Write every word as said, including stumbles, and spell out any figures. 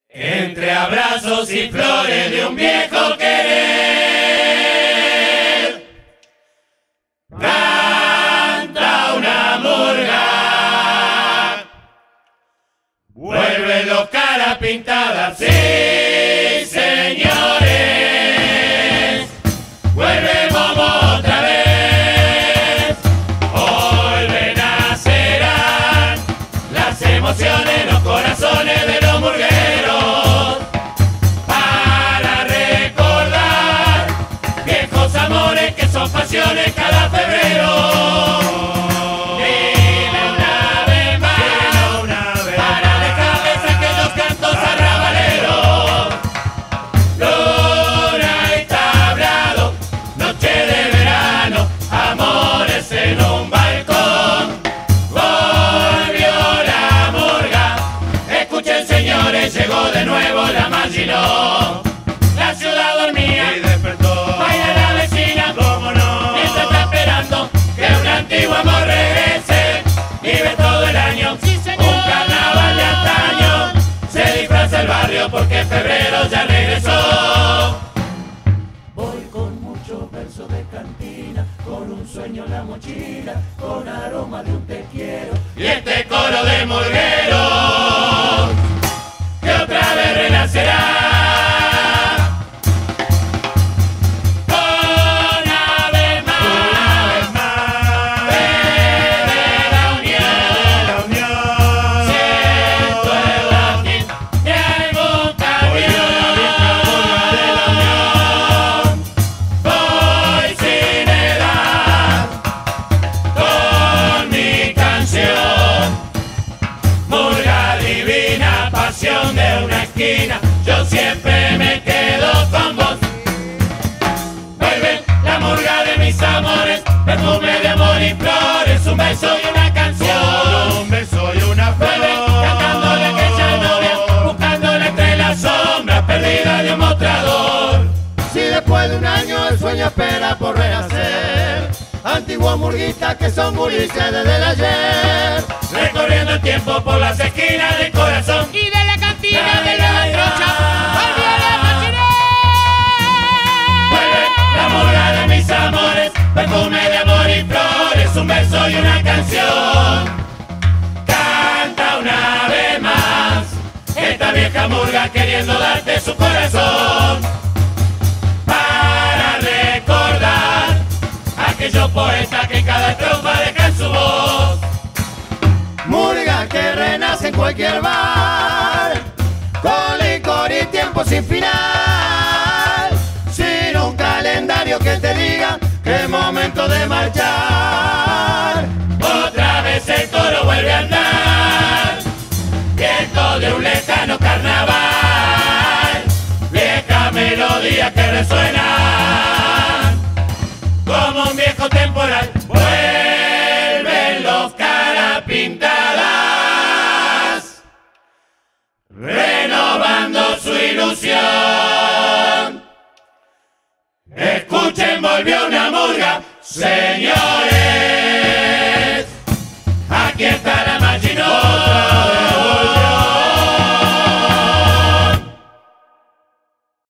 Entre abrazos y flores de un viejo querer, canta una murga, vuelven los caras pintadas, sí señores, vuelve Momo otra vez, hoy renacerán las emociones, los corazones de los murgueros. Son pasiones cada febrero. Dile una vez más, una vez para dejarles aquellos cantos arrabaleros. Luna y tablado, noche de verano, amores en un balcón. Volvió la murga, escuchen señores, llegó de nuevo la Maginot. La ciudad dormía y despertó. Baila la vecina, cómo no, mientras está esperando que un antiguo amor regrese. Vive todo el año, sí, señor, un carnaval de antaño. Se disfraza el barrio porque en febrero ya regresó. Voy con muchos versos de cantina, con un sueño en la mochila, con aroma de un te quiero. Y este coro de murgueros que otra vez renacerá. De una esquina, yo siempre me quedo con vos. Vuelve la murga de mis amores, perfume de amor y flores, un beso y una canción. Un beso y una flor. Vuelve cantándole a aquella novia, buscándola entre las sombras, perdida de un mostrador. Si después de un año el sueño espera por renacer, antiguos murguistas que son gurises desde el ayer, recorriendo el tiempo por las esquinas del corazón y de la cantina de la trocha, volvió la Maginot. Vuelve la murga de mis amores, perfume de amor y flores, un beso y una canción. Canta una vez más esta vieja murga queriendo darte su corazón, para recordar aquellos poetas que cada estrofa dejan su voz. Murga que renace en cualquier bar, con licor y tiempo sin final, sin un calendario que te diga que es momento de marchar. Otra vez el coro vuelve a andar, viento de un lejano carnaval, vieja melodía que resuena como un viejo temporal. Vuelven los caras pintadas, renovando su ilusión. Escuchen, volvió una murga, señores.